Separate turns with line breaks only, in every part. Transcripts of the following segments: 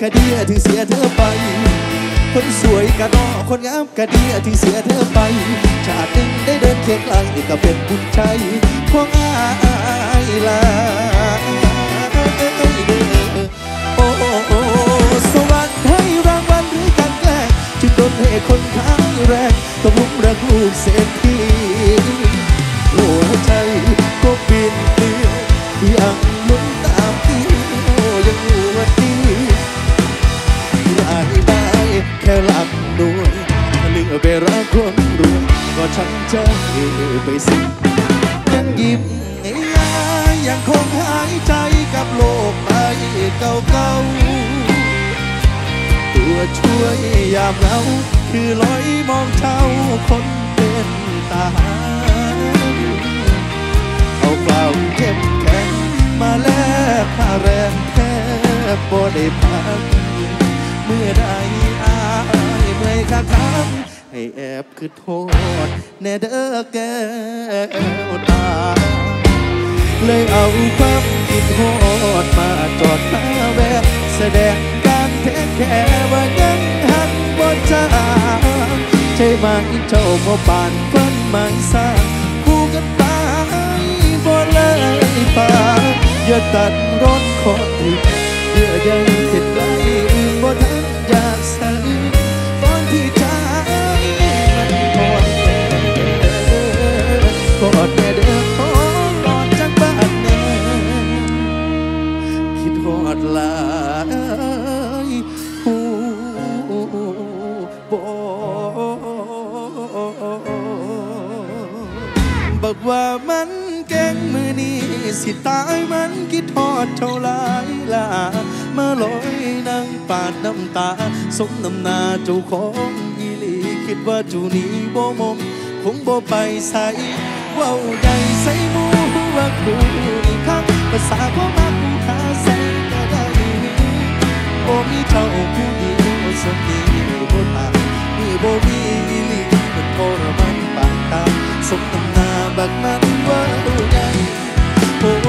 ดีที่เสียเธอไปคนสวยกะนอคนงามกะดีที่เสียเธอไปชาติหนึ่งได้เดินเคียงข้างก็เป็นบุญใจของอายล่ะโอ้สวรรค์ให้รางวัลหรือการแกล้งจึงโดนให้คนข้างแรกต้องรุมรักลูกเศรษฐีหัวใจก็บินเดียวยังลุ้นตามที่ยังอยู่วันนี้ได้แค่หลับหน่วยเลือกไปรักคนรวยก็ฉันจะไปสิ้นยังยิ้มยังคงหายใจกับโลกใบเก่าๆตัวช่วยยามเหงาคือลอยมองเช้าคนเป็นตาเอาความเข้มแข็งมาแลกค่าแรงแทบบ่ได้พักเมื่อใดอายเมื่อยข้างให้แอบคือโทษแน่เด้อแก้วตาเลยเอาความคิดโหดมาจอดมาแวะแสดงการเทคแค่ว่ายังหันบ่จ้าใช่ไหมเจ้าบ่ปานฝันหมายสร้างคู่กันตายบ่เลยป่าอย่าตัดร้อนคอติดเยื่อใยติดไว้บ่ทันอยากใส่ตอนที่ใจมันทอดกอดแม่เด้อกอดจังบ้านแน่คิดฮอดหลายผู้บอกว่ามันเก่งมือนี้สิตายมันคิดทอดเท่าไรล่ะมาลอยนั่งปาดน้ำตาสมน้ำหน้าเจ้าของอีหลีคิดว่าจูนี้บ่มงคงบ่ไปใส่ว้าวใหญ่ใส่หมูว่าคูนี่คักภาษาพ่อมาคูหาใส่ก็ได้บ่มีเจ้าผู้เดียวสมดีบ่ตานี่บ่มีอีหลีมันทรมานปานตาสมน้ำหน้าบักมันว่าใหญ่โอ้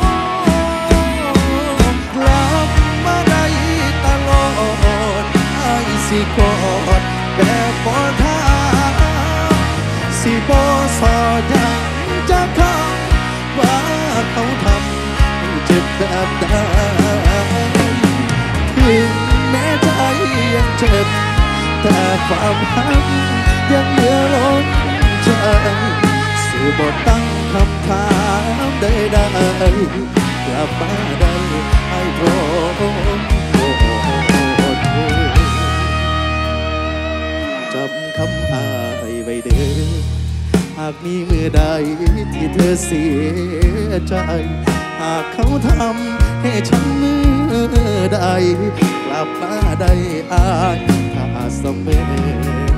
กลับมาได้ตลอดไอ้สิกอดแบบบ่ทาสิบ่สอดยังจะเข้าว่าเขาทำให้เจ็บแบบใดถึงแม้ใจยังเจ็บแต่ความหักยังเหลือล้นใจสื่อบ่ตั้งคำถามใดๆกลับมาได้ให้โทษจำคำอายไว้เด้อหากมีมือใดที่เธอเสียใจหากเขาทำให้ฉันมือใดกลับมาได้อายถ้าเสมอ